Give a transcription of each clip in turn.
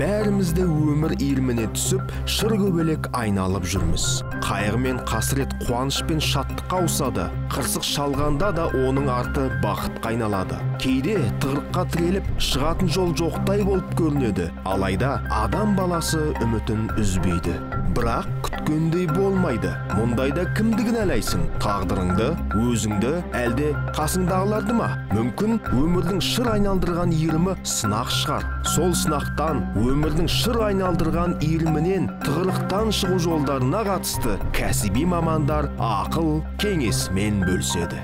Бәріміз де өмір иіріміне түсіп, шыр көбелек айналып жүрміз. Қайғы мен қасірет, қуаныш пен шаттыққа ауысады. Қырсық шалғанда да оның арты бақытқа айналады. Кейде тығырыққа тіреліп, шығатын жол жоқтай болып көрінеді. Алайда адам баласы үмітін үзбейді. Бірақ күткендей болмайды. Мұндайда кімді кінәлайсың? Тағдырыңды, өзіңді, әлде қасыңдағыларды ма? Мүмкін өмірдің шыр айналдырған иірімі сынақ шығар. Сол сынақтан, өмірдің шыр айналдырған иірімінен, тығырықтан шығу жолдарына қатысты кәсіби мамандар ақыл кеңесімен бөліседі.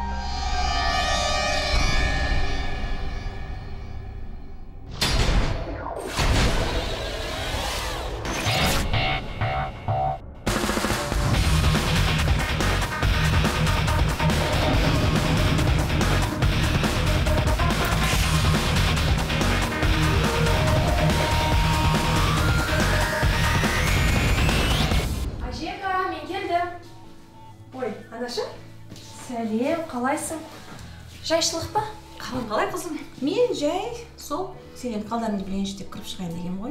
Сәлем, қалайсың? Жайшылық па? Қалай қызым? Мен жай, сол сенен қалдарыңды білейінші деп кіріп шығайын деген ғой.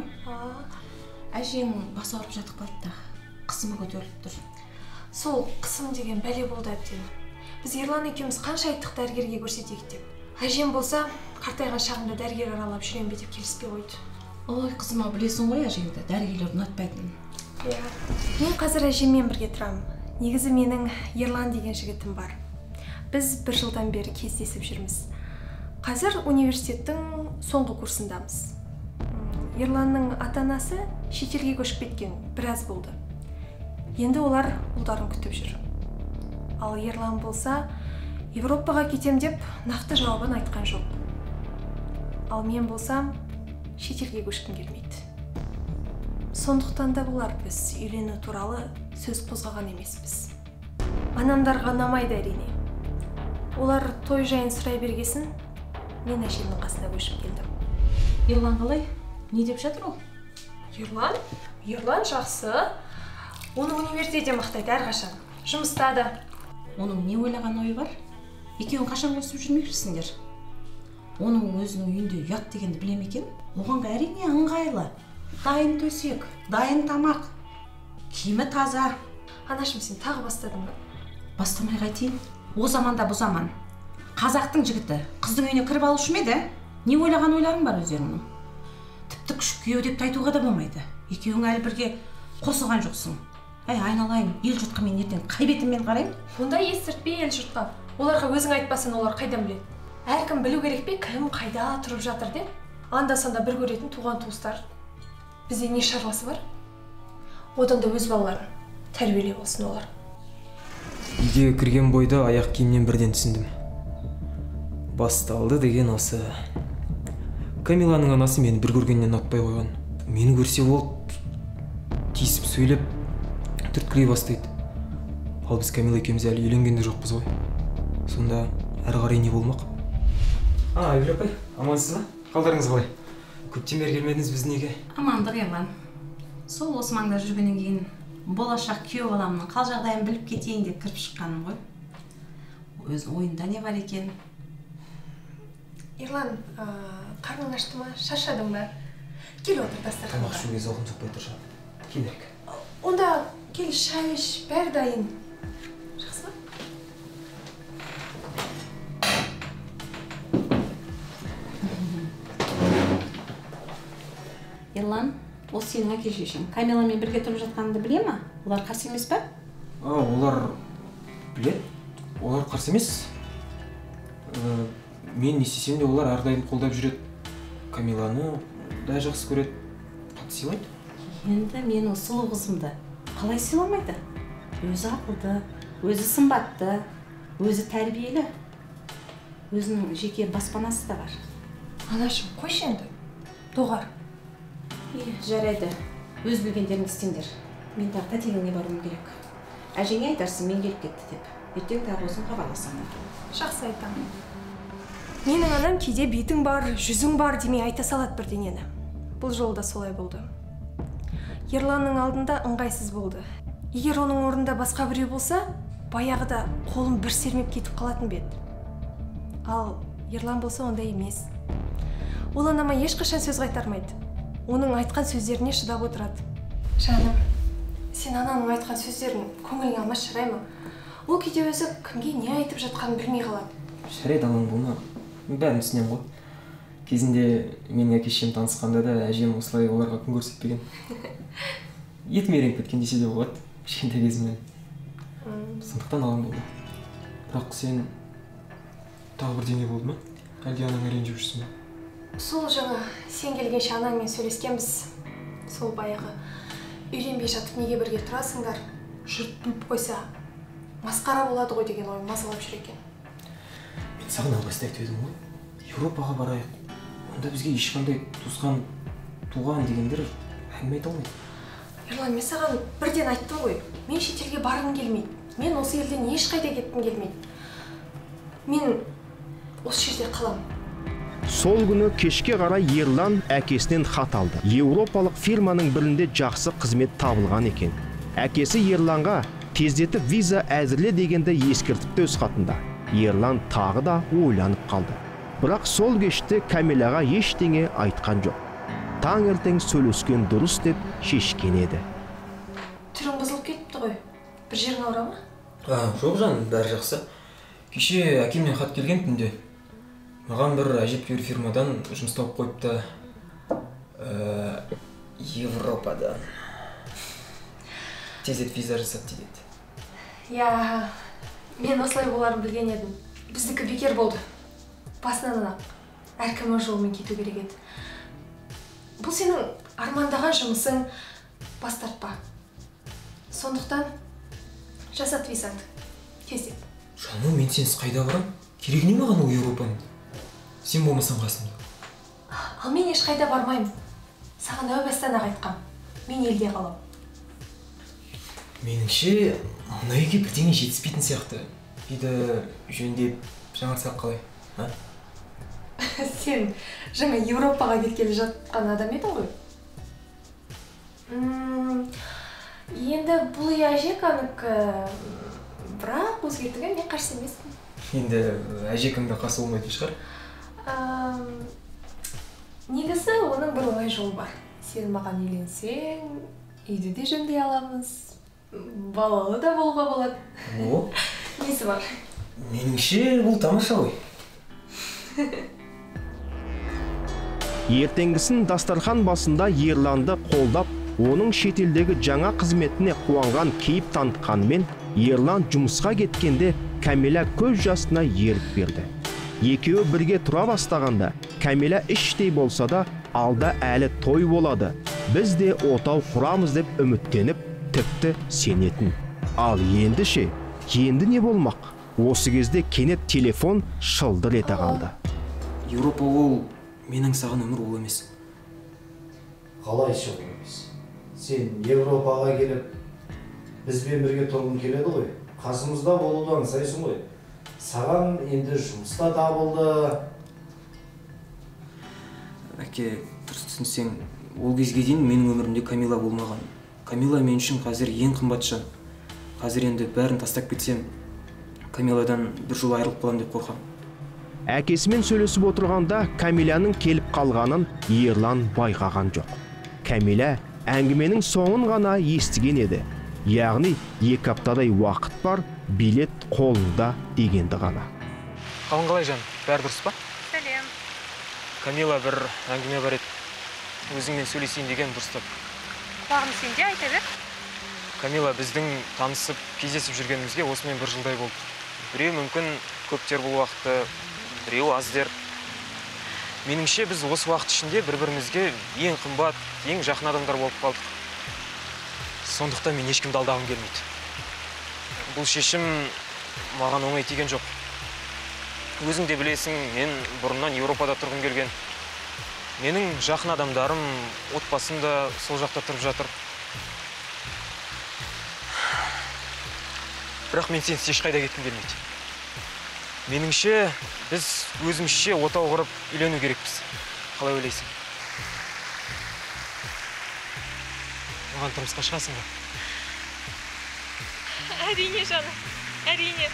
Әжең бас ауырып жатып қалды да, қысымы көтеріліп тұр. Сол қысым деген бәле болды әбден. Біз Ерлан екеуміз қанша айттық дәрігерге көрсетейік деп. Әжем болса, қартайған шағында дәрігер аралап жүрем бе деп келіспей қойды. Ой, қызыма, білесің ғой әжеңді, дәрігерлер ұнатпайтынын. Иә, мен қазір әжеммен бірге тұрамын. Негізі менің Ерлан деген жігітім бар. Біз 1 жылдан бері кездесіп жүрміз. Қазір университеттің соңғы курсындамыз. Ерланның ата-анасы шетелге көшіп кеткен біраз болды. Енді олар ұлдарын күтіп жүр. Ал Ерлан болса, Европаға кетем деп нақты жауабын айтқан жоқ. Ал мен болсам, шетелге көшкім келмейді. Сондықтан да болар біз үйлену туралы сөз қозғаған емеспіз. Анамдарға ұнамайды әрине. Олар той жайын сұрай бергесін, мен әжемнің қасына көшіп келдім. Ерлан қалай? Не деп жатыр ол? Ерлан жақсы. Оны университетте мақтайды әрқашан. Жұмыста да. Оның не ойлаған ойы бар? Екеуің қашан қосып жүрмекшісіңдер? Оның өзінің үйінде ұят дегенді білем екен. Оған әрине ыңғайлы. Дайын төсек, дайын тамақ, киімі таза. Анашым, сен тағы бастадың ба? Бастамай қайтейін. О заманда бұл заман. Қазақтың жігіті қыздың үйіне кіріп алушы ма еді? Не ойлаған ойларың бар өздеріңнің? Тіпті күшік күйеу деп айтуға да болмайды. Екеуің әлі бірге қосылған жоқсың. Айналайын, ел жұртқа мен ертең қай бетіммен қараймын? Ондай естіртпе ел жұртқа. Оларға өзің айтпасын, олар қайдан біледі? Әркім білу керек пе, кім қайда тұрып жатыр деп? Анда-санда бір көретін туған туыстар. Бізде не шаруасы бар? Одан да өз балаларын тәрбиелей болсын олар. Үйге кірген бойда аяқ киімнен бірден түсіндім. Басталды деген осы. Камиланың анасы мені бір көргеннен ұнатпай қойған. Мені көрсе ол тиісіп сөйлеп, түрткілей бастайды. Ал біз Камила екеуміз әлі үйленген де жоқпыз ғой. Сонда әрі қарай не болмақ? Айгүл апай, амансыз ба? Қалдарыңыз қалай? Көптен бері келмедіңіз біз неге? Амандық, Ерлан. Сол осы маңда жүргеннен кейін болашақ күйеу баламның қал жағдайын біліп кетейін деп кіріп шыққаным ғой. Өз ойында не бар екен? Ерлан, қарның ашты ма? Шаршадың ба? Кел отыр дастарханға. Тамақ ішуге зауқым соқпай тұр жан. Келерік. Онда кел шай іш, бәрі дайын. Жақсы ма? Ерлан, ол сенің әке шешең. Камиламен бірге тұрып жатқаныңды біле ма? Олар қарсы емес пе? Олар біледі. Олар қарсы емес. Мен не істесем де олар әрдайым қолдап жүреді. Камиланы да жақсы көреді. Қатты сыйлайды. Енді мен осы сұлу қызымды қалай сыйламайды? Өзі ақылды, өзі сымбатты, өзі тәрбиелі. Өзінің жеке баспанасы да бар. Анашым, қойшы енді. Доғар. Жарайды. Өз білгендеріңді істеңдер. Мен тағы тәтеңіне баруым керек. Әжеңе айтарсың, мен келіп кетті деп. Ертең тағы өзің хабарласамын. Жақсы айтамын. Менің анам кейде бетің бар, жүзің бар демей айта салады бірдеңені. Бұл жолда солай болды. Ерланның алдында ыңғайсыз болды. Егер оның орнында басқа біреу болса, баяғыда қолым бір сермеп кетіп қалатын бет. Ал Ерлан болса ондай емес. Ол анама ешқашан сөз қайтармайды. оның айтқан сөздеріне шыдап отырады. Жаным, сен ананың айтқан сөздерін көңіліңе алмас жарай ма? Ол кейде өзі кімге не айтып жатқанын білмей қалады. Жарайды анаң болма, бәрін түсінемін ғой. Кезінде менің әке-шешем танысқанда да әжем осылай оларға күн көрсетпеген. Етім ереніп кеткен десе де болады, кішкентай кезімнен. Сондықтан анаң болма. Бірақ сен тағы бірдеңе болды ма? Әлде анаң ренжіп жүрсің бе? Сол жаңа сен келгенше анаңмен сөйлескенбіз. Сол баяғы үйленбей жатып неге бірге тұрасыңдар? Жұрт біліп қойса, масқара болады ғой деген ой мазалап жүр екен. Мен саған алғашта айтып едім ғой. Еуропаға барайық. Онда бізге ешқандай туысқан, туған дегендер әңгіме айта алмайды. Ерлан, мен саған бірден айттым ғой. Мен шетелге барғым келмейді. Мен осы елден ешқайда кеткім келмейді. Мен осы жерде қаламын. Сол күні кешке қарай Ерлан әкесінен хат алды. Еуропалық фирманың бірінде жақсы қызмет табылған екен. Әкесі Ерланға тездетіп виза әзірле дегенді ескертіпті өз хатында. Ерлан тағы да ойланып қалды. Бірақ сол кеште Камилаға ештеңе айтқан жоқ. Таңертең сөйлескен дұрыс деп шешкен еді. Түрің бұзылып кетіпті ғой. Бір жерің ауыра ма? Жоқ жаным, бәрі жақсы. Кеше әкемнен хат келген түнде. Маған бір әжептәуір фирмадан жұмыс тауып қойыпты. Европадан. Тездетіп виза жасады дейді. Я, мен осылай боларын білген едім. Біздікі бекер болды. Басынан әркім өз жолымен кету керек еді. Бұл сенің армандаған жұмысың, бас тартпа. Сондықтан жасат визаңды. Тездеп. Жаным, мен сенсіз қайда барам? Керек не маған ол Еуропаның? Сен болмасаң қасымда. Ал мен ешқайда бармаймын. Саған әу бастан-ақ айтқам. Мен елде қалам. Меніңше, мына үйге бірдеңе жетіспейтін сияқты. Үйді жөндеп жаңартсақ қалай? Сен жаңа Еуропаға кеткелі жатқан адам едің ғой. Енді бұл үй әжеканікі, бірақ өзгертуге мен қарсы емеспін. Енді әжекаңда қарсы болмайтын шығар. Негізі оның бір оңай жолы бар. Сен маған үйленсең, үйді де жөндей аламыз. Балалы да болуға болады. О? Несі бар? Меніңше бұл тамаша ғой. Ертеңгісін дастархан басында Ерланды қолдап, оның шетелдегі жаңа қызметіне қуанған кейіп танытқанмен, Ерлан жұмысқа кеткенде Камила көз жасына ерік берді. Екеуі бірге тұра бастағанда, Камила іштей болса да, алда әлі той болады. Біз де отау құрамыз деп үміттеніп, тіпті сенетін. Ал енді ше, енді не болмақ? Осы кезде кенет телефон шылдыр ете қалды. Еуропа ол менің саған өмір ол емес. Қалай шығып емес? Сен Еуропаға келіп, бізбен бірге тұрғың келеді ғой. Қасымызда болуды аңсайсың ғой. Саған енді жұмыста табылды. Әке, дұрыс түсінсең, ол кезге дейін менің өмірімде Камила болмаған. Камила мен үшін қазір ең қымбат жан. Қазір енді бәрін тастап кетсем, Камиладан бір жол айырылып қалам деп қорқам. Әкесімен сөйлесіп отырғанда Камиляның келіп қалғанын Ерлан байқаған жоқ. Камила әңгіменің соңын ғана естіген еді. Яғни 2 аптадай уақыт бар, билет қолында дегенді ғана. Қалың қалай жан, бәрі дұрыс па? Сәлем. Камила бір әңгіме бар еді. Өзіңмен сөйлесейін деген дұрыстап. Құлағым сенде, айта бер. Камила, біздің танысып, кездесіп жүргенімізге осымен 1 жылдай болды. Біреу мүмкін көптер бұл уақытты, біреу аздер. Меніңше біз осы уақыт ішінде бір-бірімізге ең қымбат, ең жақын адамдар болып қалдық. Сондықтан мен ешкімді алдағым келмейді. Бұл шешім маған оңай тиген жоқ. Өзің де білесің, мен бұрыннан Еуропада тұрғым келген. Менің жақын адамдарым, отбасым да сол жақта тұрып жатыр. Бірақ мен сенсіз ешқайда кеткім келмейді. Меніңше, біз өзімізше отау құрып үйлену керекпіз. Қалай ойлайсың? Маған тұрмысқа шығасың ба? Әрине жаным, әрине.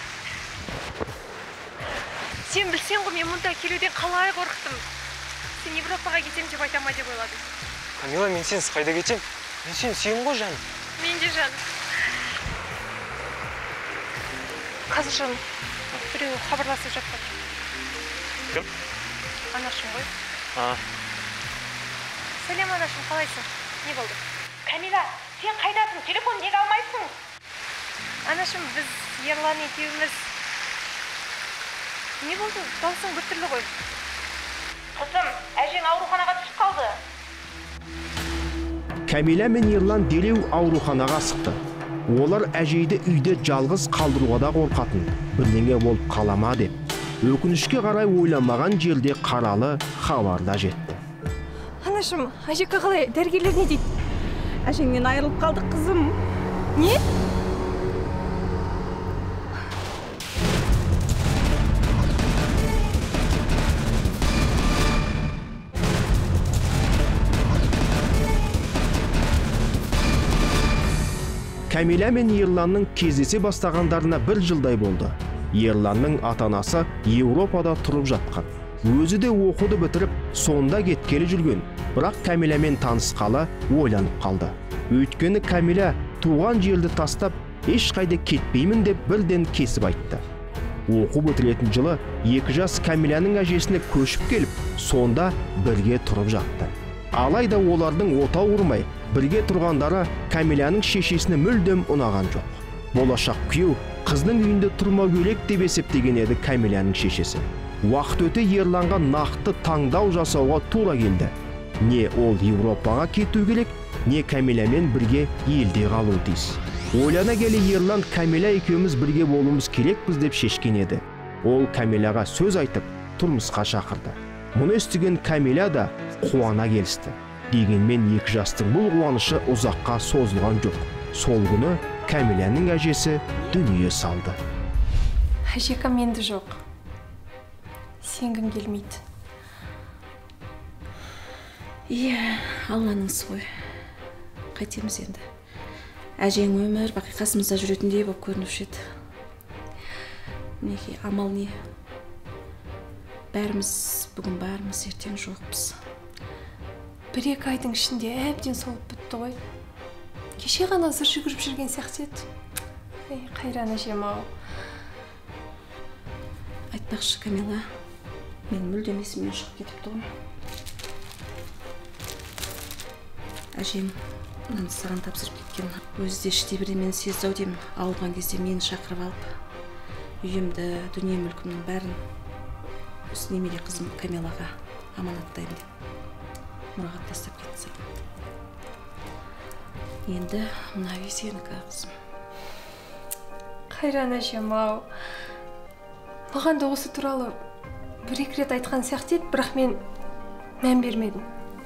Сен білсең ғой, мен мұнда келуден қалай қорықтым. Сен Европаға кетем деп айтама деп ойладым. Камила, мен сенсіз қайда кетем? Мен сені сүйем ғой, жаным. Мен де жаным. Қазір жаным, біреу хабарласып жатыр. Кім? Анашым ғой. Сәлем анашым, қалайсың? Не болды? Камила, сен қайдасың? Телефон неге алмайсың? Анашым, біз Ерлан екеуміз... Не болды? Даусың біртүрлі ғой. Қызым, әжең ауруханаға түсіп қалды. Камила мен Ерлан дереу ауруханаға асықты. Олар әжейді үйде жалғыз қалдыруға да қорқатын. Бірдеңе болып қалама деп. Өкінішке қарай ойламаған жерде қаралы хабарда жетті. Анашым, әжекке қалай? Дәрігерлер не дейді? Әжеңнен айырылып қалдық, қызым. Не? Камила мен Ерланның кездесе бастағандарына 1 жылдай болды. Ерланның ата-анасы Еуропада тұрып жатқан. Өзі де оқуды бітіріп, сонда кеткелі жүрген. Бірақ Камилямен танысқалы ойланып қалды. Өйткені Камила туған жерді тастап, ешқайда кетпеймін деп бірден кесіп айтты. Оқу бітіретін жылы 2 жас Камиляның әжесіне көшіп келіп, сонда бірге тұрып жатты. Алайда олардың отау құрмай, бірге тұрғандары Камиляның шешесіне мүлдем ұнаған жоқ. Болашақ күйеу қыздың үйінде тұрмау керек деп есептеген еді Камиляның шешесі. Уақыт өте Ерланға нақты таңдау жасауға тура келді. Не ол Еуропаға кету керек, не Камилямен бірге елде қалу тиіс. Ойлана келе Ерлан Камила екеуміз бірге болуымыз керекпіз деп шешкен еді. Ол Камиляға сөз айтып, тұрмысқа шақырды. Мұны естіген Камила да қуана келісті. Дегенмен 2 жастың бұл қуанышы ұзаққа созылған жоқ. Сол күні Камиляның әжесі дүние салды. Әжекам менде жоқ. Сенгім келмейді. Иә, Алланың ісі ғой. Қайтеміз енді. Әжең өмір бақи қасымызда жүретіндей болып көрінуші еді. Мінекей, амал не? Бәріміз бүгін бармыз, ертең жоқпыз. 1-2 айдың ішінде әбден солып бітті ғой. Кеше ғана зыр жүгіріп жүрген сияқты еді. Қайран әжем-ау. Айтпақшы, Камила, мен мүлдем есімнен шығып кетіпті ғой. Әжем мынаны саған тапсырып кеткен. Өзі де іштей бірдемені сезді-ау деймін. Ауырған кезде мені шақырып алып, үйімді, дүние мүлкімнің бәрін осы немере қызым Камилаға аманаттаймын деп мұрағат тастап кетті. Енді мына үй сенікі, қызым. Қайран әжем-ау. Маған да осы туралы 1-2 рет айтқан сияқты еді, бірақ мен мән бермедім.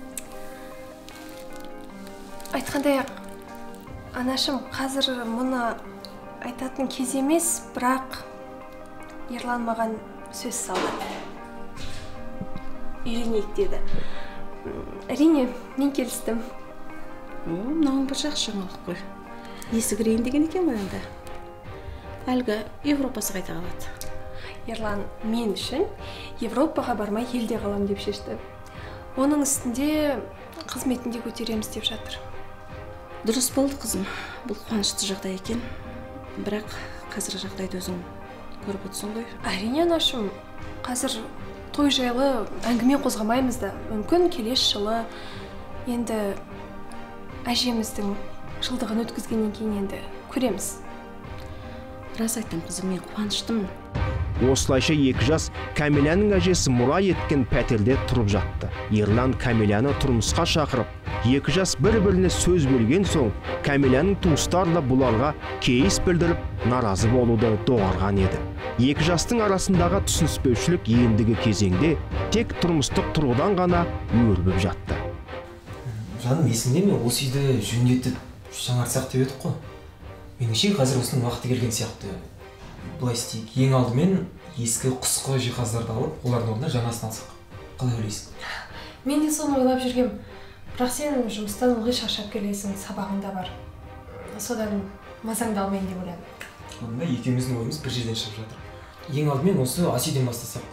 Айтқандай-ақ, анашым, қазір мұны айтатын кез емес, бірақ Ерлан маған сөз салды. Үйленейік деді. Әрине, мен келістім. Мынауың бір жақсы жаңалық қой. Есі кірейін деген екен ғой енді. Әлгі Европасы қайта қалады. Ерлан мен үшін Европаға бармай елде қалам деп шешті. Оның үстінде қызметінде көтереміз деп жатыр. Дұрыс болды, қызым. Бұл қуанышты жағдай екен. Бірақ қазір жағдайды өзің көріп отырсың ғой. Әрине, анашым, қазір той жайлы әңгіме қозғамаймыз да. Мүмкін келесі жылы енді әжеміздің жылдығын өткізгеннен кейін енді көреміз. Рас айттым, қызым, мен қуаныштымын. Осылайша 2 жас Камиляның әжесі мұра еткен пәтерде тұрып жатты. Ерлан Камиляны тұрмысқа шақырып, 2 жас бір-біріне сөз бөлген соң, Камиляның туыстары да бұларға кейіс білдіріп, наразы болуды доғарған еді. 2 жастың арасындағы түсініспеушілік ендігі кезеңде тек тұрмыстық тұрғыдан ғана өрбіп жатты. Жаным, есімде мен осы үйді жөндетіп жаңартсақ деп едік қой. Меніңше қазір осының уақыты келген сияқты. Былай істейік, ең алдымен ескі құсқы жиһаздарды алып, олардың орнына жаңасын алсақ. Қалай ойлайсың? Мен де соны ойлап жүргем. Бірақ сен жұмыстан ылғи шаршап келесің, сабағың да бар. Содан мазаңды алмайын деп ойладым. Онда екеуміздің ойымыз бір жерден шығып жатыр. Ең алдымен осы Асиден бастасақ.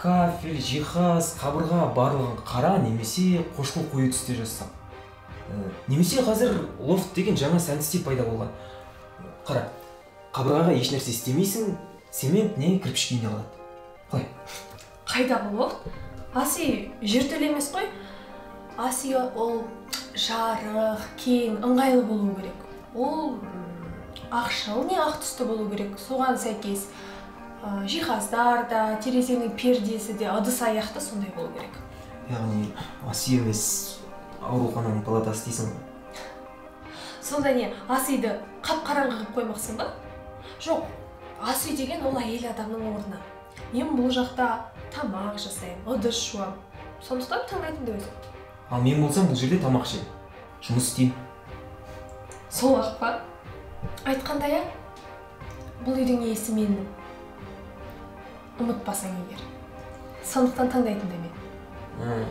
кафель, жиһаз, қабырға барлығын қара немесе қошқыл қою түсте жазсам. Немесе қазір лофт деген жаңа сәнді стиль пайда болған. Қара, қабырғаға еш нәрсе істемейсің, цемент не кірпіш күйінде қалады. Қалай? Қайдағы лофт? Ас үй жертөле емес қой. Ас үй ол жарық, кең, ыңғайлы болу керек. Ол ақшыл не ақ түсті болу керек. Соған сәйкес жиһаздар да, терезенің пердесі де ыдыс аяқты сондай болу керек. Яғни ас үй емес аурухананың палатасы дейсің ғой. Сонда не, ас үйді қап-қараңғы қылып қоймақсың ба? Жоқ, ас үй деген ол әйел адамның орны. Мен бұл жақта тамақ жасаймын, ыдыс жуам. Сондықтан таңдайтын да өзім. Ал мен болсам бұл жерде тамақ ішемін, жұмыс істеймін. Сол ақ па? Айтқандай бұл үйдің иесі менмін. Ұмытпасаң егер. Сондықтан таңдайтын да мен.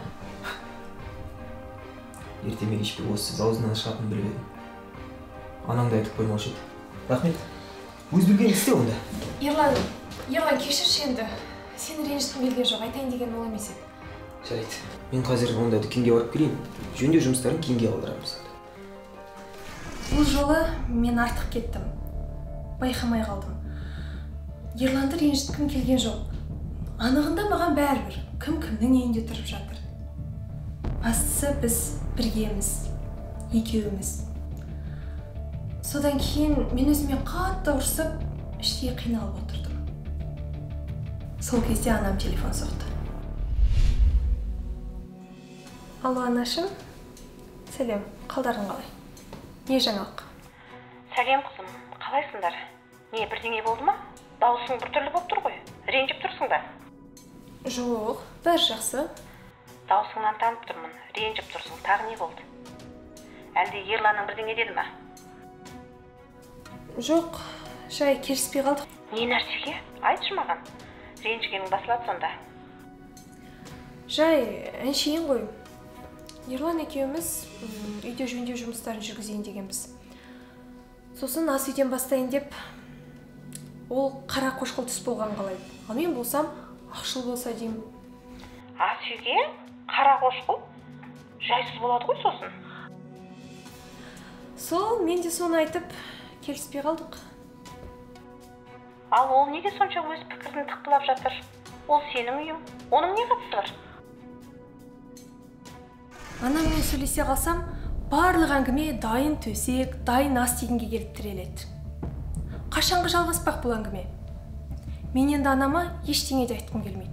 Ертеме кешпей осы сөз аузынан шығатынын біліп едім. Анаңды айтып қоймаушы еді. Рахмет. Өз білген істе онда. Ерлан кешірші енді. Сені ренжіткім келген жоқ, айтайын деген ол емес еді. Жарайды. Мен қазір онда дүкенге барып келейін. Жөндеу жұмыстарын кейінге қалдырамыз. Бұл жолы мен артық кеттім. Байқамай қалдым. Ерланды ренжіткім келген жоқ. Анығында маған бәрібір. Кім-кімнің үйінде тұрып жатыр. Бастысы біз біргеміз, екеуіміз. Содан кейін мен өзіме қатты ұрсып, іштей қиналып отырдым. Сол кезде анам телефон соқты. Алло, анашым. Сәлем, қалдарың қалай? Не жаңалық? Сәлем қызым, қалайсыңдар? Не, бірдеңе болды ма? Дауысың біртүрлі болып тұр ғой. Ренжіп тұрсың ба? Жоқ, бәрі жақсы. Дауысыңнан танып тұрмын. Ренжіп тұрсың. Тағы не болды? Әлде Ерланның бірдеңе деді ма? Жоқ, жай келіспей қалдық. Не нәрсеге? Айтшы маған. Ренжігенің басылады сонда. Жай әншейін ғой. Ерлан екеуміз үйде жөндеу жұмыстарын жүргізейін дегенбіз. Сосын ас үйден бастайын деп, ол қара қошқыл түс болған қалайды. Ал мен болсам, ақшыл болса деймін. Ас үйге қара қошқыл? Жайсыз болады ғой сосын. Сол, мен де соны айтып, келіспей қалдық. Ал ол неге сонша өз пікірін тықпылап жатыр? Ол сенің үйің. Оның не қатысы бар? Анаммен сөйлесе қалсам, барлық әңгіме дайын төсек, дайын ас дегенге келіп тіреледі. Қашанғы жалғаспақ бұл әңгіме? Мен енді анама ештеңе де айтқым келмейді.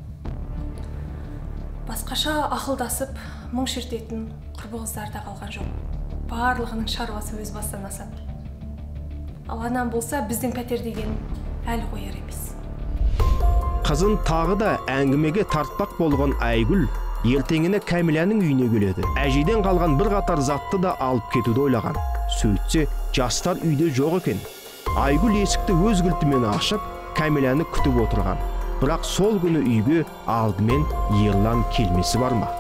Басқаша ақылдасып, мұң шертетін құрбы-қыздар да қалған жоқ. Барлығының шаруасы өз бастан асады. Ал анам болса біздің пәтер деген әлі қояр емес. Қызын тағы да әңгімеге тартпақ болған Айгүл ертеңіне Кәмиләнің үйіне келеді. Әжейден қалған бір қатар затты да алып кетуді ойлаған. Сөйтсе, жастар үйде жоқ екен. Айгүл есікті өз кілтімен ашып, Кәмиләні күтіп отырған. Бірақ сол күні үйге алдымен Ерлан келмесі бар ма?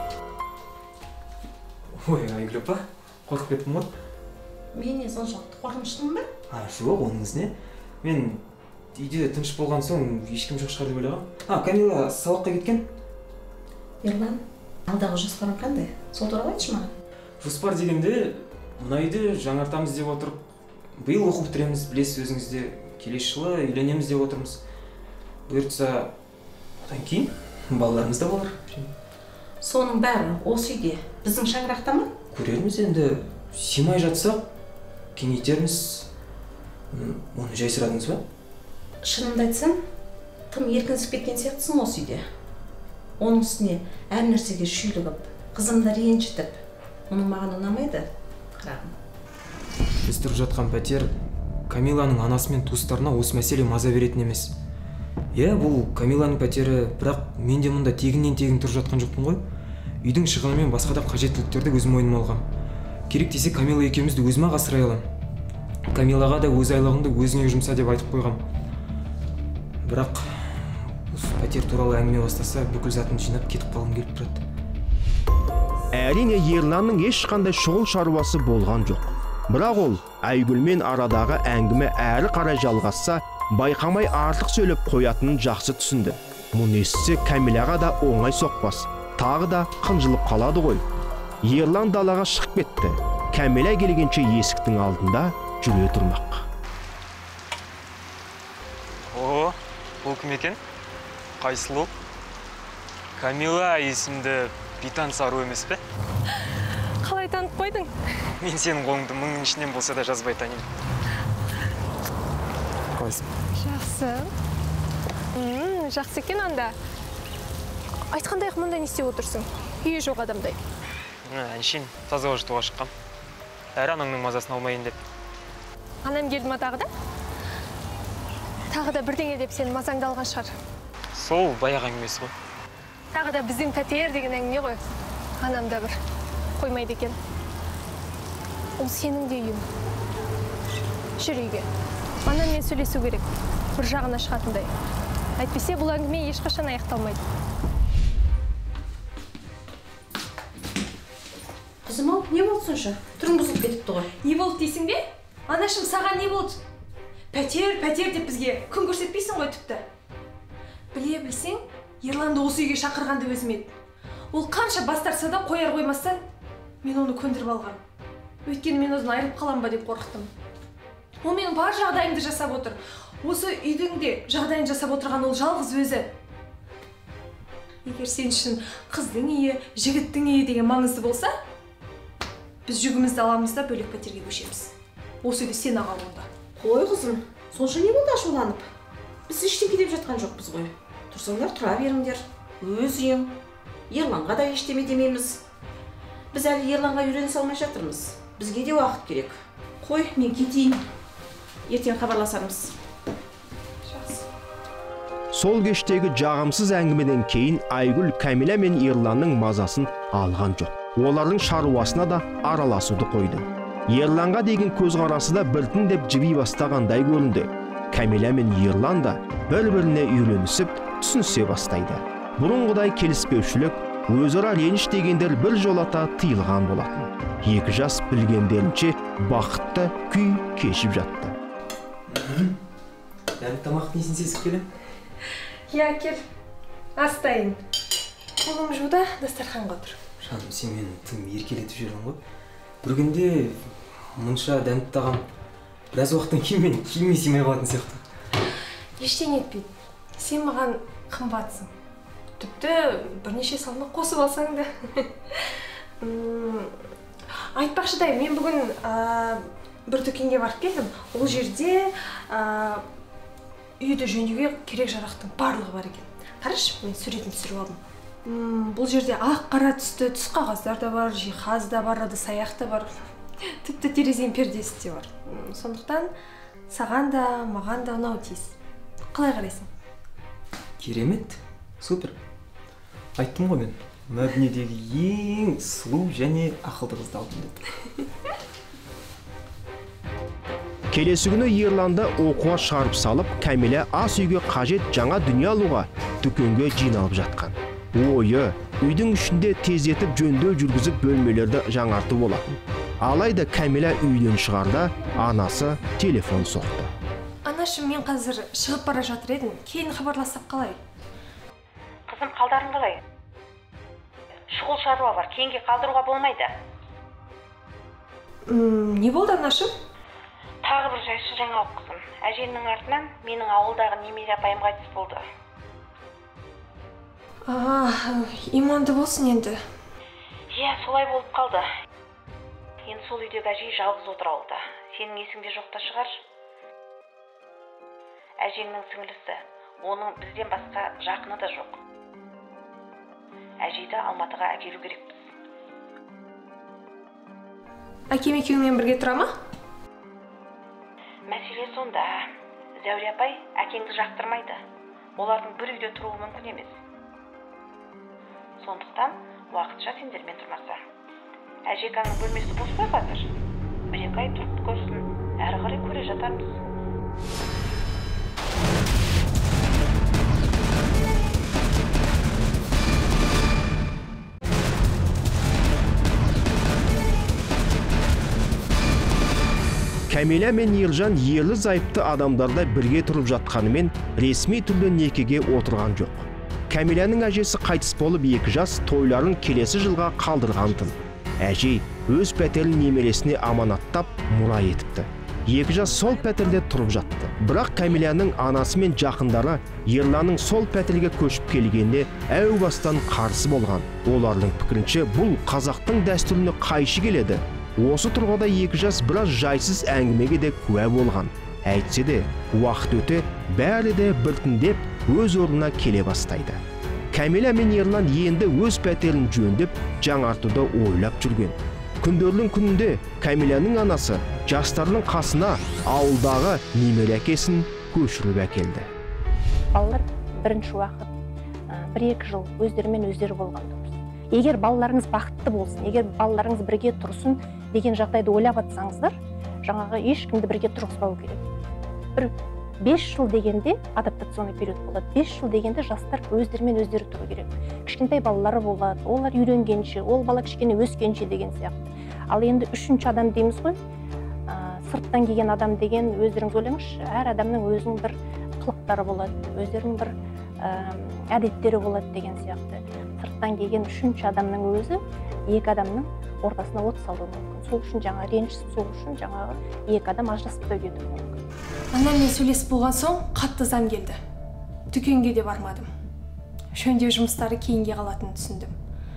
Ой, Айгүл апа, қорқып кеттім ғой. Мен не соншалықты қорқыныштымын ба? Жоқ, оныңыз не? Мен үйде тыныш болған соң ешкім жоқ шығар деп ойлағам. Камила сабаққа кеткен? Ерлан, алдағы жоспарың қандай? Сол туралы айтшы маған. Жоспар дегенде, мына үйді жаңартамыз деп отырып, биыл оқу бітіреміз, білесіз өзіңіз де, келесі жылы үйленеміз деп отырмыз. Бұйыртса, одан кейін балаларымыз да болар. Соның бәрі осы үйде біздің шаңырақта ма? Көрерміз енді, симай жатсақ, кеңейтерміз. Оны жайсырадыңыз ба? Шынымды айтсам, тым еркінсіп кеткен сияқтысың осы үйде. Оның үстіне әр нәрсеге шүйлігіп, қызымды ренжітіп, оның маған ұнамайды, қарағым. Біз тұрып жатқан пәтер Камиланың анасы мен туыстарына осы мәселе маза беретін емес. Бұл Камиланың пәтері, бірақ мен де мұнда тегіннен-тегін тұрып жатқан жоқпын ғой. Үйдің шығыны мен басқа да қажеттіліктерді өзім мойныма алғам. Керек десе Камила екеумізді өзіме асырай алам. Камилаға да өз айлығыңды өзіңе жұмса деп айтып қойғам. Бірақ пәтер туралы әңгіме бастаса, бүкіл затын жинап кетіп қалғым келіп тұрады. Әрине Ерланның ешқандай шұғыл шаруасы болған жоқ. Бірақ ол Айгүлмен арадағы әңгіме әрі қарай жалғасса, байқамай артық сөйлеп қоятынын жақсы түсінді. Мұны естісе Кәмилаға да оңай соқпас. Тағы да қынжылып қалады ғой. Ерлан далаға шығып кетті. Кәмила келгенше есіктің алдында жүре тұрмақ. О, бұл кім екен? Қайсыл ол? Камила есімді бейтаныс ару емес пе? Қалай танып қойдың? Мен сенің қолыңды мыңның ішінен болса да жазбай танимын. Қалайсың? Жақсы. Жақсы екен анда. Айтқандай мұнда не істеп отырсың? Үйі жоқ адамдай. Әншейін таза жытуға шыққам. Әрі анаңның мазасын алмайын деп. Анам келді ма тағы да? Тағы да бірдеңе деп сені мазаңды алған шығар. Сол баяғы әңгімесі ғой. Тағы да біздің пәтер деген әңгіме ғой. Анам да бір қоймайды екен. Ол сенің де үйің. Жүр үйге. Анаммен сөйлесу керек. Бір жағына шығатындай. Әйтпесе бұл әңгіме ешқашан аяқталмайды. Қызым-ау, не болды сонша? Түрің бұзылып кетіпті ғой. Не болды дейсің бе? Анашым, саған не болды? Пәтер деп бізге күн көрсетпейсің ғой тіпті. Біле білсең, Ерланды осы үйге шақырғанды өзім еді. Ол қанша бас тартса да қояр қоймастан, мен оны көндіріп алғам. Өйткені мен одан айырылып қалам ба деп қорықтым. Ол менің бар жағдайымды жасап отыр. Осы үйдің де жағдайын жасап отырған ол жалғыз өзі. Егер сен үшін қыздың үйі, жігіттің үйі деген маңызды болса, біз жүгімізді аламыз да бөлек пәтерге көшеміз. Осы үйде сен аға онда. Қой қызым, сонша не болды ашуланып? Біз ештеңе деп жатқан жоқпыз ғой. Тұрсаңдар тұра беріңдер. Өз үйің. Ерланға да ештеме демейміз. Біз әлі Ерланға үйренісе алмай жатырмыз. Бізге де уақыт керек. Қой, мен кетейін. Ертең хабарласармыз. Сол кештегі жағымсыз әңгімеден кейін Айгүл Кәмила мен Ерланның мазасын алған жоқ. Олардың шаруасына да араласуды қойды. Ерланға деген көзқарасы да біртіндеп жіби бастағандай көрінді. Кәмила мен Ерлан да бір-біріне үйренісіп, түсінісе бастайды. Бұрынғыдай келіспеушілік, өзара реніш дегендер бір жолата тыйылған болатын. Екі жас білгендерінше бақытты күй кешіп жатты. Дәмді тамақ несін сезіп келем? Я, кел. Астайын. Қолым жуда, дастарханға отыр. Жаным, сен мені тым еркелетіп жүрдің ғой. Бір күнде мұнша дәмді тағам біраз уақыттан кейін мен киіме сыймай қалатын сияқты. Ештеңе етпейді. Сен маған қымбатсың. Тіпті бірнеше салмақ қосып алсаң да. Айтпақшыдай, мен бүгін бір дүкенге барып келдім. Ол жерде үйді жөндеуге керек жарақтың барлығы бар екен. Қарашы, мен суретін түсіріп алдым. Бұл жерде ақ қара түсті түс қағаздар да бар, жиһаз да бар, ыдыс-аяқ та бар. Тіпті терезенің пердесі де бар. Сондықтан саған да, маған да ұнау тиіс. Қалай қарайсың? Керемет, супер. Айттым ғой мен, мына дүниедегі ең сұлу және ақылды қызды алдым деп. Келесі күні Ерланды оқуға шығарып салып, Кәмила ас үйге қажет жаңа дүние алуға дүкенге жиналып жатқан. Ойы, үйдің ішінде тездетіп жөндеу жүргізіп бөлмелерді жаңарту болатын. Алайда Кәмила үйден шығарда анасы телефон соқты. Анашым, мен қазір шығып бара жатыр едім. Кейін хабарлассақ қалай? Қызым, қалдарың қалай? Шұғыл шаруа бар, кейінге қалдыруға болмайды. Не болды, анашым? Тағы бір жайшы жаңалық қызым. Әженнің артынан менің ауылдағы немере апайым қайтыс болды. Иманды болсын енді. Иә, солай болып қалды. Енді сол үйдегі әжей жалғыз отыр ауылда. Сенің есіңде жоқта шығар? Әжеңнің сіңлісі, оның бізден басқа жақыны да жоқ. Әжейді Алматыға әкелу керекпіз. Әкем екеуіңмен бірге тұра ма? Мәселе сонда. Зәуре апай әкеңді жақтырмайды. Олардың бір үйде тұруы мүмкін емес. Сондықтан уақытша сендермен тұрмаса. Әжекаңның бөлмесі бос қой қазір. Бір-екі ай тұрып көрсін, әрі қарай көре жатармыз. Кәмила мен Ержан ерлі зайыпты адамдарда бірге тұрып жатқанымен ресми түрде некеге отырған жоқ. Кәмиләнің әжесі қайтыс болып 2 жас тойларын келесі жылға қалдырғантын. Әжей өз пәтерін немересіне аманаттап мұра етіпті. 2 жас сол пәтерде тұрып жатты. Бірақ Кәмиләнің анасы мен жақындары Ерланның сол пәтерге көшіп келгенде әу бастан қарсы болған. Олардың пікірінше бұл қазақтың дәстүріне қайшы келеді. Осы тұрғыда 2 жас біраз жайсыз әңгімеге де куә болған. Әйтсе де, уақыт өте бәрі де біртіндеп өз орнына келе бастайды. Кәмилә мен Ерлан енді өз пәтерін жөндеп, жаңартуды ойлап жүрген. Күндердің күнінде Кәмиләнің анасы жастардың қасына ауылдағы немере әкесін көшіріп әкелді. Балалар бірінші уақыт 1-2 жыл өздерімен өздері болған дұрыс. Егер балаларыңыз бақытты болсын, егер балаларыңыз бірге тұрсын деген жағдайды ойлап атсаңыздар, жаңағы ешкімді бірге тұрғызбау керек. Бір 5 жыл дегенде адаптационный период болады. 5 жыл дегенде жастар өздерімен өздері тұру керек. Кішкентай балалары болады, олар үйренгенше, ол бала кішкене өскенше деген сияқты. Ал енді 3-ші адам дейміз ғой, сырттан келген адам деген өздеріңіз ойлаңызшы, әр адамның өзінің бір қылықтары болады, өздерінің бір әдеттері болады деген сияқты. Сырттан келген 3-ші адамның өзі 2 адамның ортасына от салуы мүмкін. Сол үшін жаңа ренжісіп, сол үшін жаңағы 2 адам ажырасып та кетуі мүмкін. Анаммен сөйлесіп болған соң қатты зам келді. Дүкенге де бармадым. Жөндеу жұмыстары кейінге қалатынын түсіндім.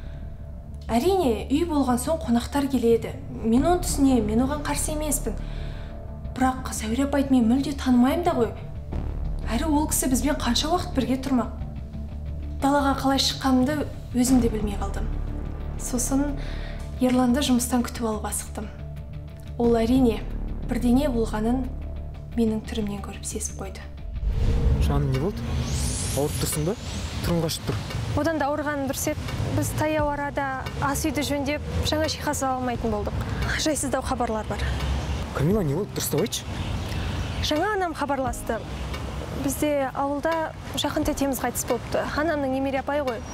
Әрине, үй болған соң қонақтар келеді. Мен оны түсінемін, мен оған қарсы емеспін. Бірақ Сәуре апайды мен мүлде танымаймын да ғой. Әрі ол кісі бізбен қанша уақыт бірге тұрмақ. Далаға қалай шыққанымды өзім де білмей қалдым. Сосын Ерланды жұмыстан күтіп алып асықтым. Ол әрине бірдеңе болғанын менің түрімнен көріп сесіп қойды. Жаным, не болды? Ауырып тұрсың ба? Түрің қашып тұр. Одан да ауырғаным дұрыс еді. Біз таяу арада ас үйді жөндеп, жаңа жиһаз алмайтын болдық. Жайсыздау хабарлар бар. Камила, не болды? Дұрыстап айтшы. Жаңа анам хабарласты. Бізде ауылда жақын тәтеміз қайтыс болыпты. Анамның немере апай ғой.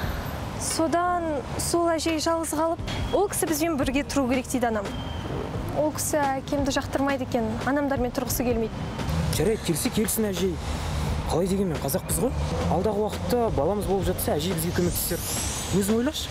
Содан сол әжей жалғыз қалып, ол кісі бізбен бірге тұру керек дейді анам. Ол кісі әкемді жақтырмайды екен, анамдармен тұрғысы келмейді. Жарайды, келсе келсін әжей. Қалай дегенмен қазақпыз ғой? Алдағы уақытта баламыз болып жатса, әжей бізге көмектесер. Өзің ойлашы.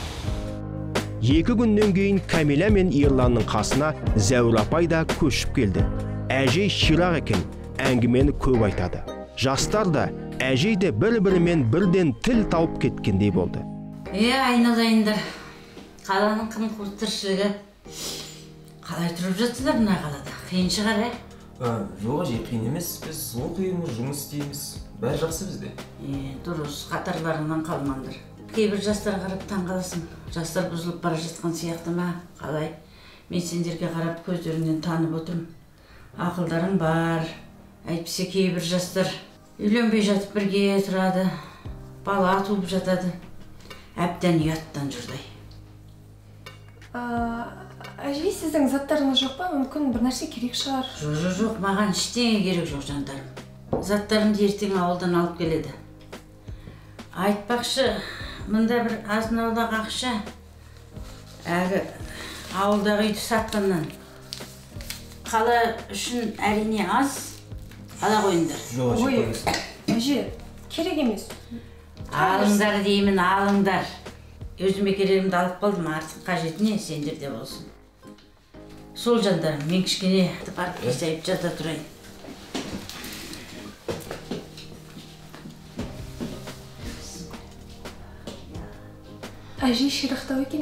2 күннен кейін Кәмилә мен Ерланның қасына Зәуре апай да көшіп келді. Әжей ширақ екен, әңгімені көп айтады. Жастар да, әжей де бір-бірімен бірден тіл тауып кеткендей болды. Айналайындар, қаланың қым-қуыт тіршілігі қалай тұрып жатсыздар мына қалада? Қиын шығар, Жоқ, әже, қиын емес. Біз оқимыз, жұмыс істейміз. Бәрі жақсы бізде. Дұрыс, қатарларыңнан қалмаңдар. Кейбір жастар қарап таңғаласың. Жастар бұзылып бара жатқан сияқты ма? Қалай? Мен сендерге қарап көздеріңнен танып отырмын. Ақылдарың бар. Әйтпесе кейбір жастар үйленбей жатып бірге тұрады. Бала туып жатады. Әбден ұяттан жүрдай. Әжей, сіздің заттарыңыз жоқ па? Мүмкін бір нәрсе керек шығар. Жоқ, маған ештеңе керек жоқ, жандарым. Заттарымды ертең ауылдан алып келеді. Айтпақшы, мында бір азын-аулақ ақша. Әлгі ауылдағы үйді сатқаннан. Қала үшін әрине аз. Ала қойыңдар. Ой, әже, керек емес. Алыңдар деймін, алыңдар. Өзіме керегімді алып қалдым, артық қажетіне сендерде болсын. Сол жандарым, мен кішкене барып қисайып жата тұрайын. Әжей ширықтау екен,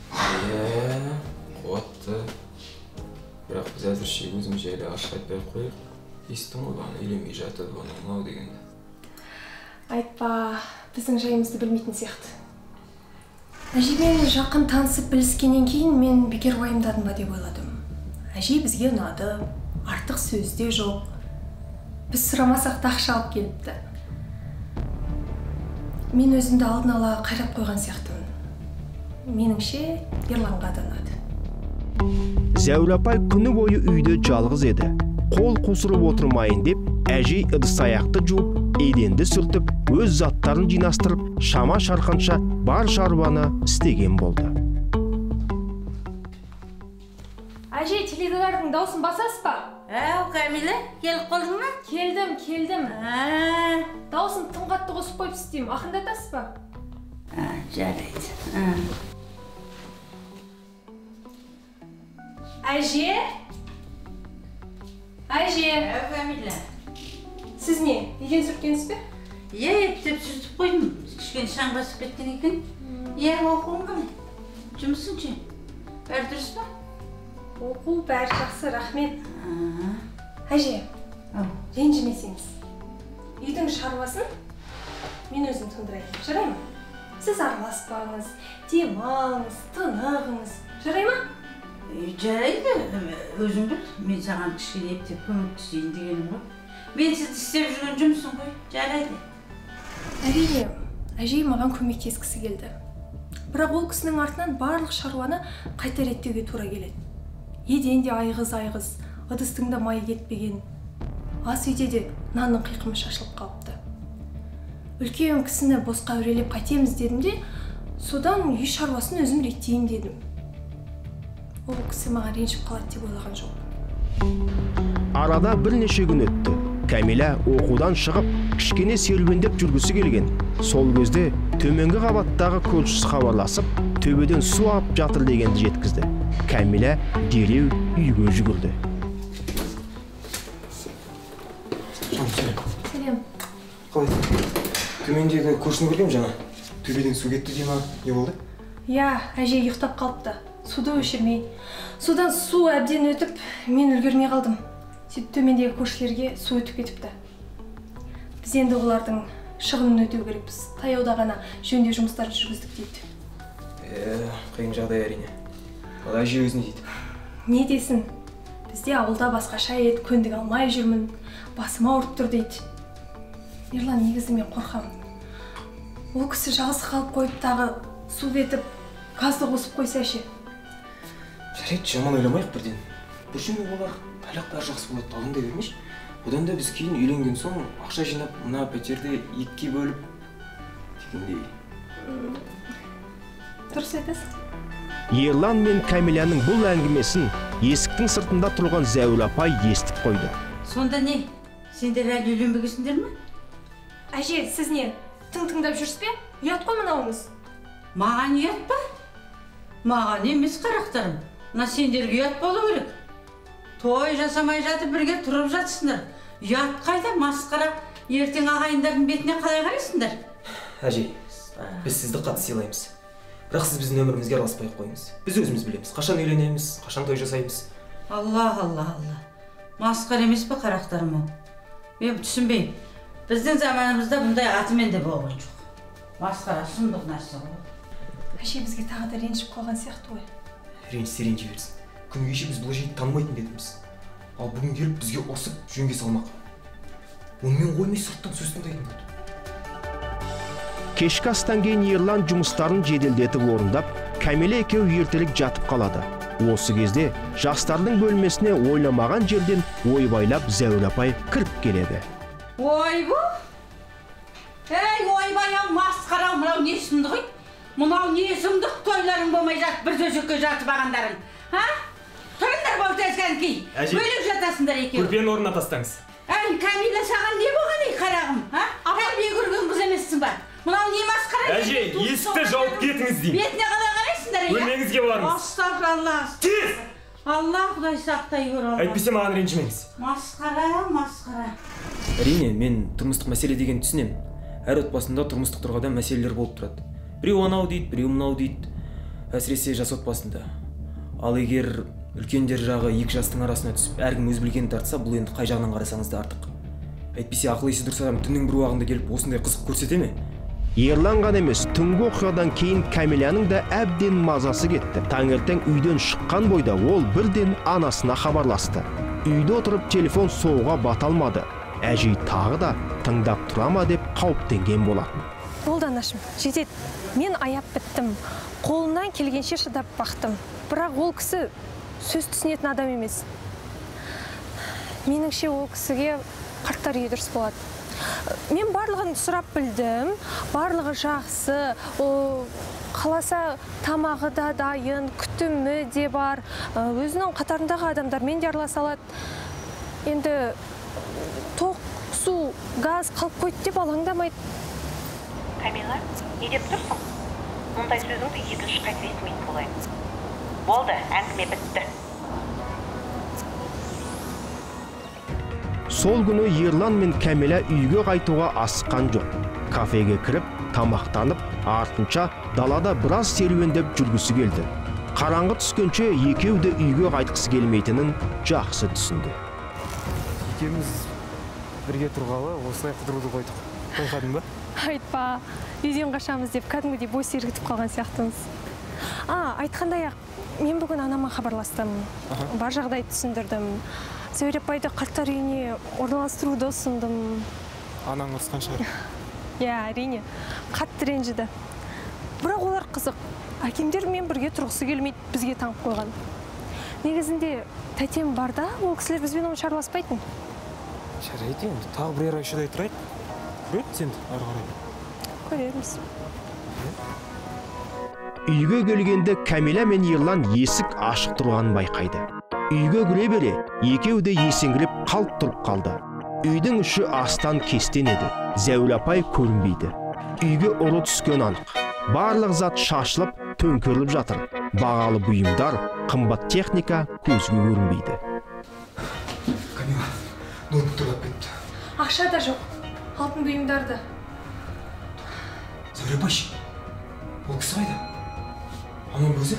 Қуатты. Бірақ біз әзірше өзіміз жайлы ашық айтпай қойық. Естің ғой, бана үйленбей жатады, бана мынау дегенді. Айтпа, біздің жайымызды білмейтін сияқты. Әжеймен жақын танысып біліскеннен кейін мен бекер уайымдадым ба деп ойладым. Әжей бізге ұнады, артық сөзде жоқ. Біз сұрамасақ та ақша алып келіпті. Мен өзімді алдын ала қайрап қойған сияқтымын. Меніңше Ерланға да ұнады. Зәуре апай күні бойы үйде жалғыз еді. Қол қусырып отырмайын деп, әжей ыдыс-аяқты жуып, еденді сүртіп, өз заттарын жинастырып, шама шарқанша бар шаруаны істеген болды. Әже, теледидардың даусын басасыз ба? Әу, Камила, келіп қалдың ма? Келдім. Даусын тым қатты қосып қойыпсыз деймін. Ақындатасыз ба? Жарайды. Әже? Әу, Камила. Сіз не, еден сүрткенсіз бе? Ептеп сүртіп қойдым. Кішкене шаң басып кеткен екен. Оқуың қалай? Жұмысың ше? Бәрі дұрыс па? Оқу бәрі жақсы, рахмет. Әже, ренжімесеңіз. Үйдің шаруасын мен өзім тындырайын. Жарай ма? Сіз араласпаңыз, демалыңыз, тынығыңыз. Жарай ма? Жарайды. Өзің біл, мен саған кішкене ептеп көмектесейін дегенім ғой. Мен сіз істеп жүрген жұмысың ғой. Жарайды. Әрине, әжей маған көмектескісі келді. Бірақ ол кісінің артынан барлық шаруаны қайта реттеуге тура келеді. Еден де айғыз, ыдыстың да майы кетпеген. Ас үйде де нанның қиқымы шашылып қалыпты. Үлкен кісіні босқа өрелеп қайтеміз дедім де, содан үй шаруасын өзім реттейін дедім. Ол кісі маған ренжіп қалады деп ойлаған жоқ. Арада бірнеше күн өтті. Камила оқудан шығып, кішкене серуендеп жүргісі келген. Сол кезде төменгі қабаттағы көлшіс хабарласып, төбеден су ағып жатыр дегенді жеткізді. Камила дереу үйге жүгірді. Сәлем. Қалай? Төмендегі көршіні көргем жаңа. Төбеден су кетті дей ма? Не болды? Әже ұйықтап қалыпты. Суды өшірмей. Судан су әбден өтіп, мен үлгермей қалдым. Сөйтіп төмендегі көршілерге су өтіп кетіпті. Біз енді олардың шығынын өтеу керекпіз. Таяуда ғана жөндеу жұмыстарын жүргіздік дейді. Қиын жағдай әрине. Ал әже өзіне дейді. Не десін? Бізде ауылда басқаша еді, көндік алмай жүрмін. Басым ауырып тұр дейді. Ерлан, негізі мен қорқамын. Ол кісі жалғыз қалып қойып тағы су кетіп, газды қосып қойса ше. Жарайды, жаман ойламайық бірден. Бір жөні олар бәлек бәрі жақсы болады, алындай бермеш. Одан да біз кейін үйленген соң ақша жинап, мына пәтерді екіге бөліп дегендей. Дұрыс айтасың. Ерлан мен Камиляның бұл әңгімесін есіктің сыртында тұрған Зәуір апай естіп қойды. Сонда не? Сендер әлі үйленбегесіңдер ме? Әже, сіз не? Тыңдап жүрсіз бе? Ұят қой мынауыңыз. Маған ұят па? Маған емес қарақтарым. Мына сендерге ұят болу керек. Той жасамай жатып бірге тұрып жатсыңдар. Ұят қайда, масқара. Ертең ағайындардың бетіне қалай қарайсыңдар? Әже, біз сізді қатты сыйлаймыз. Бірақ сіз біздің өмірімізге араласпай қойыңыз. Біз өзіміз білеміз, қашан үйленеміз, қашан той жасаймыз. Алла. Масқара емес пе қарақтарым ол? Мен түсінбеймін. Біздің заманымызда бұндай атымен де болған жоқ. Масқара, сұмдық нәрсе ғой. Әже, бізге тағы да ренжіп қалған сияқты ғой. Ренжі берсін. Күні кеше біз бұл жайды танымайтын бетіміз. Ал бүгін келіп бізге ұрсып жөнге салмақ. Онымен қоймай сырттан сөз тыңдайтын болды. Кешкі астан кейін Ерлан жұмыстарын жеделдетіп орындап, Камила екеуі ертелік жатып қалады. Осы кезде жастардың бөлмесіне ойламаған жерден ойбайлап Зәуір апай кіріп келеді. Ойбу! Ей, ойбай-ау, масқара, мынау не сұмдық? Мынау не сұмдық тойларың болмай жатып, бір төсекке жатып ағандарың. Тұрыңдар бол тезген кей. Бөліп жатасыңдар екеуі. Көрпені орнына тастаңыз. Камила, саған не болған қарағым? Тәрбие көрген қыз емессің ба? Мынау не масқара? Әже, есікті жауып кетіңіз деймін. Бетіне қалай қарайсыңдар? Бөлмеңізге барыңыз. Астағфиралла. Тез! Алла Құдай сақтай көр Алла. Әйтпесе маған ренжімеңіз. Масқара. Әрине, мен тұрмыстық мәселе деген түсінемін. Әр отбасында тұрмыстық тұрғыда мәселелер болып тұрады. Біреу анау дейді, біреу мынау дейді. Әсіресе жас отбасында. Ал егер үлкендер жағы екі жастың арасына түсіп, әркім өз білгенін тартса, бұл енді қай жағынан қарасаңыз да артық. Әйтпесе ақыл есі дұрыс адам түннің бір уағында келіп осындай қызық көрсете ме? Ерлан ғана емес, түнгі оқиғадан кейін Камиляның да әбден мазасы кетті. Таңертең үйден шыққан бойда ол бірден анасына хабарласты. Үйде отырып телефон соғуға бата алмады. Әжей тағы да тыңдап тұра ма деп қауіптенген болатын. Болды анашым, жетеді. Мен аяп біттім. Қолымнан келгенше шыдап бақтым. Бірақ ол кісі сөз түсінетін адам емес. Меніңше ол кісіге қарттар үйі дұрыс болады. Мен барлығын сұрап білдім, барлығы жақсы, Қаласа тамағы да дайын, күтімі де бар. Өзінің қатарындағы адамдармен де араласа алады. Енді тоқ, су, газ қалып қойды деп алаңдамайды. Камила, не деп тұрсың? Мұндай сөзіңді екінші қайта естімейтін болайын. Болды, әңгіме бітті. Сол күні Ерлан мен Кәмила үйге қайтуға асыққан жоқ. Кафеге кіріп, тамақтанып, артынша далада біраз серуендеп жүргісі келді. Қараңғы түскенше екеуі де үйге қайтқысы келмейтінін жақсы түсінді. Екеуміз бірге тұрғалы осылай қыдыруды қойдық. Байқадың ба? Айтпа, үйден қашамыз деп кәдімгідей бой сергітіп қалған сияқтымыз. Айтқандай-ақ, мен бүгін анама хабарластым. Бар жағдайды түсіндірдім. Зәурепбайды қарттар үйіне орналастыруды ұсындым. Анаң ұрысқан шығар. Әрине, қатты ренжіді. Бірақ олар қызық. Әкемдер мен бірге тұрғысы келмейді, бізге таңып қойған. Негізінде тәтем бар да, ол кісілер бізбен онша араласпайтын. Жарайды енді, тағы бірер ай шыдай тұрайық. Көреді сен ары қарай. Көрерміз. Үйге келгенде Кәмила мен Ерлан есік ашық тұрғанын байқайды. Үйге кіре бере, екеуі де есеңгіреп қалт тұрып қалды. Үйдің іші астан кестен еді. Зәуле апай көрінбейді. Үйге ұры түскен анық. Барлық зат шашылып, төңкеріліп жатыр. Бағалы бұйымдар, қымбат техника көзге көрінбейді. Камила, ноутбук тұрғап кетті. Ақша да жоқ. Алтын бұйымдарды. Зәурепбай, ол кісі қайда? Аман ба өзі?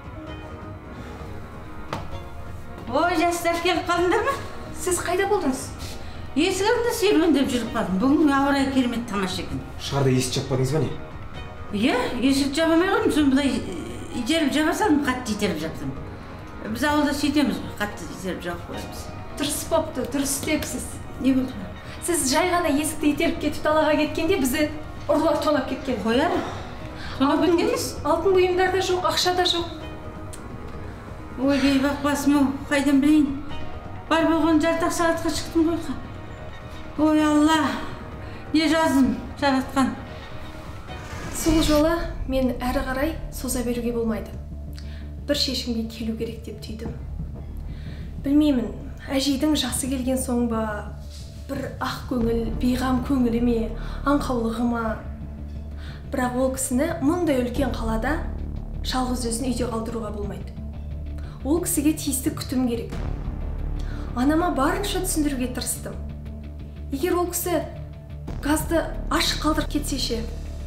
Ой, жастар келіп қалыңдар ма? Сіз қайда болдыңыз? Есік алдында серуендеп жүріп қалдым. Бүгін ауа райы керемет тамаша екен. Шығарда есік жаппадыңыз ба не? Иә, есік жабамай қойдым, соны бұлай итеріп жаба салдым, қатты итеріп жаптым. Біз ауылда сөйтеміз ғой, қатты итеріп жауып қоямыз. Дұрыс болыпты, дұрыс істепсіз. Не болды? Сіз жай ғана есікті итеріп кетіп далаға кеткенде бізді ұрылар тонап кеткен. Қояр? Тонап кеткенбіз? Алтын бұйымдар да жоқ, ақша да жоқ. Ой, бейбақ басым-ау, қайдан білейін. Бар болған жартақ сағатқа шықтым ғой. Ой, Алла, не жаздым, жаратқан. Сол жолы мен әрі қарай соза беруге болмайды. Бір шешімге келу керек деп түйдім. Білмеймін, әжейдің жасы келген соң ба, бір ақ көңіл, бейғам көңілі ме, аңқаулығы ма. Бірақ ол кісіні мұндай үлкен қалада жалғыз өзін үйде қалдыруға болмайды. Ол кісіге тиісті күтім керек. Анама барынша түсіндіруге тырыстым. Егер ол кісі газды ашық қалдырып кетсе ше,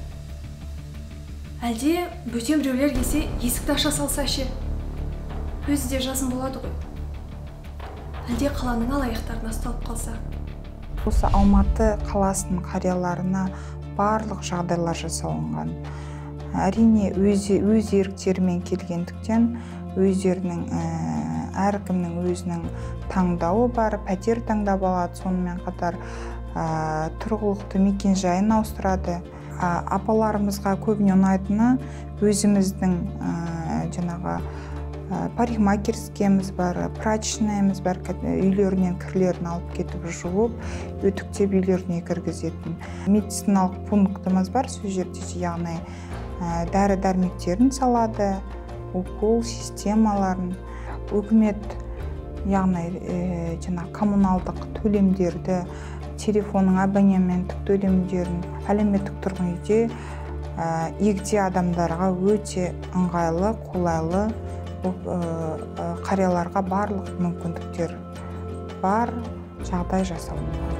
әлде бөтен біреулер келсе есікті аша салса ше, өзі де жазым болады ғой. Әлде қаланың алаяқтарына ұсталып қалса. Осы Алматы қаласының қарияларына барлық жағдайлар жасалынған. Әрине өз еріктерімен келгендіктен өздерінің әркімнің өзінің таңдауы бар, пәтер таңдап алады, сонымен қатар тұрғылықты мекен жайын ауыстырады. Апаларымызға көбіне ұнайтыны өзіміздің жаңағы парикмахерскеміз бар, прачечныйымыз бар, үйлерінен кірлерін алып кетіп жуып, өтіктеп үйлеріне кіргізетін. Медициналық пунктымыз бар, сол жерде яғни дәрі-дәрмектерін салады, укол системаларын, үкімет яғни коммуналдық төлемдерді, телефонның абонементтік төлемдерін, әлеуметтік тұрғын үйде егде адамдарға өте ыңғайлы, қолайлы, қарияларға барлық мүмкіндіктер бар, жағдай жасалынған.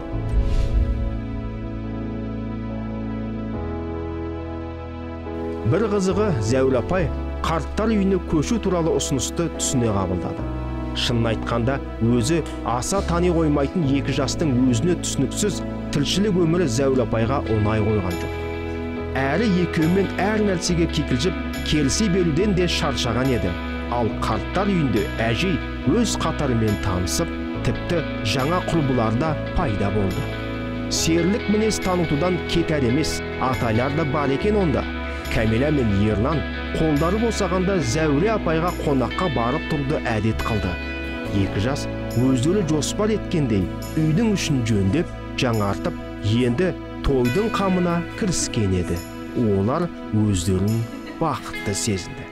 Бір қызығы Зәуле апай қарттар үйіне көшу туралы ұсынысты түсіне қабылдады. Шынын айтқанда, өзі аса тани қоймайтын екі жастың өзіне түсініксіз тілшілік өмірі Зәуле апайға оңай қойған жоқ. Әрі екеуімен әр нәрсеге кикілжіп, келісе беруден де шаршаған еді. Ал қарттар үйінде әжей өз қатарымен танысып, тіпті жаңа құрбылар да пайда болды. Серлік мінез танытудан кетер емес, атайлар да бар екен онда. Кәмила мен Ерлан қолдары босағанда Зәуле апайға қонаққа барып тұрды әдет қылды. Екі жас өздері жоспар еткендей үйдің ішін жөндеп, жаңартып, енді тойдың қамына кіріскен еді. Олар өздерін бақытты сезінді.